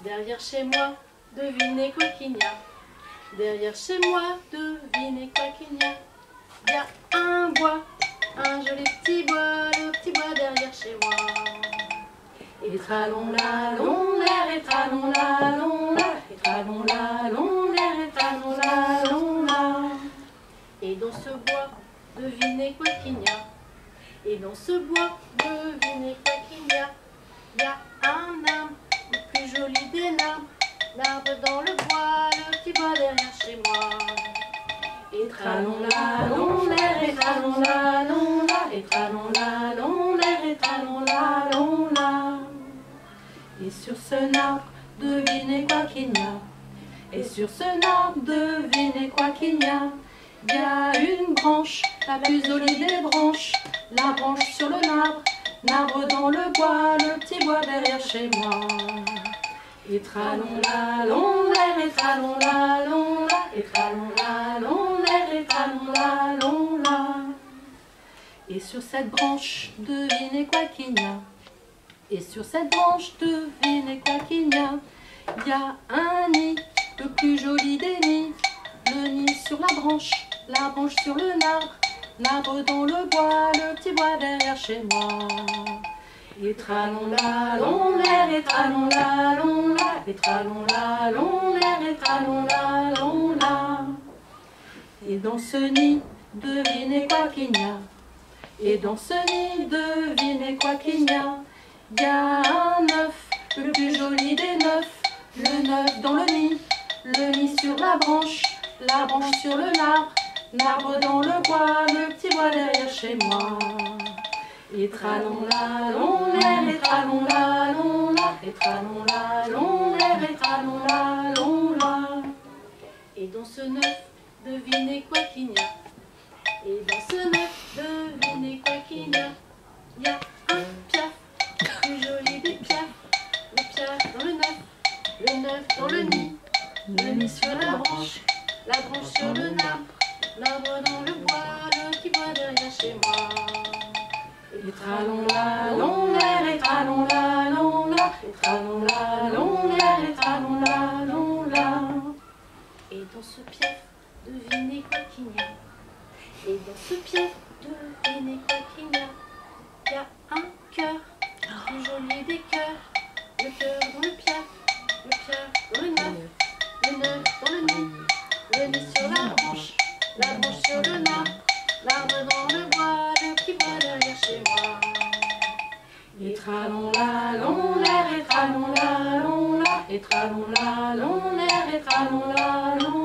Derrière chez moi, devinez quoi qu'il y a. Derrière chez moi, devinez quoi qu'il y a. Il y a un bois, un joli petit bois, le petit bois derrière chez moi. Et tralon la long l'air, et tralon la long la, et tralon la long l'air, et tralon la long la. Et dans ce bois, devinez quoi qu'il y a. Et dans ce bois, devinez quoi qu'il y a. Il y a un arbre, le plus joli des arbres. L'arbre dans le bois, le petit bois derrière chez moi. Et tralon la long l'air, et tralon la long la, et tralon la long l'air, et tralon la long la. Et sur ce arbre, devinez quoi qu'il y a. Et sur ce arbre, devinez quoi qu'il y a. Il y a une branche, la plus jolie des branches. La branche sur le l'arbre dans le bois, le petit bois derrière chez moi. Et tralon la long l'air, et tralon la long la, et tralon la long l'air, et tralon la long la. Et sur cette branche, devinez quoi qu'il y a. Et sur cette branche, devinez quoi qu'il y a. Il y a un nid, le plus joli des nids. Le nid sur la branche sur le l'arbre dans le bois, le petit bois derrière chez moi. Et tralon la long l'air, et tralon la long la, et tralon la long l'air, et tralon la long la. Et dans ce nid, devinez quoi qu'il y a. Et dans ce nid, devinez quoi qu'il y a. Il y a un œuf, le plus joli des neufs. Le neuf dans le nid sur la branche sur le l'arbre dans le bois, le petit bois derrière chez moi. Et tralon la long l'air, et tralon la long la, et tralon la long l'air, et tralon la long la. Et dans ce neuf, devinez quoi qu'il y a. Et dans ce neuf, devinez quoi qu'il y a. Il y a un piaf, le plus joli des piafs. Le piaf dans le neuf dans le nid sur la branche sur le l'arbre dans le bois, le petit bois derrière chez moi. Et tralon la long l'air, et tralon la long la, et tralon la long l'air, et tralon la long la. Et dans ce piaf, devinez quoi qu'il y a. Et dans ce piaf, devinez quoi qu'il y a. Il y a un cœur, le plus joli des cœurs. Le cœur dans le piaf dans le neuf dans le nid sur la branche sur le l'arbre dans le bois, le petit bois derrière chez moi. Et tralon la long l'air, et tralon la long la, et tralon la long l'air, et tralon la long